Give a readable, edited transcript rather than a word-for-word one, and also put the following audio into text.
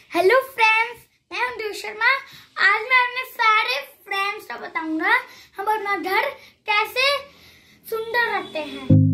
Hello friends, मैं हूं देव शर्मा। आज मैं अपने सारे फ्रेंड्स को बताऊंगा हम अपना घर कैसे सुंदर रखते हैं।